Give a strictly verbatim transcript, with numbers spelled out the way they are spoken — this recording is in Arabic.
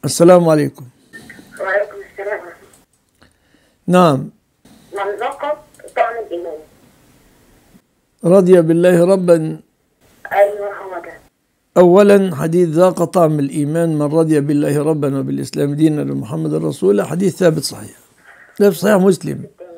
السلام عليكم. وعليكم السلام. نعم. من لقب طعم الإيمان. رضي بالله ربا. أيوه هو ده. أولا حديث ذاق طعم الإيمان من رضي بالله ربا وبالإسلام دينا ومحمد رسولا، حديث ثابت صحيح، ده في صحيح مسلم.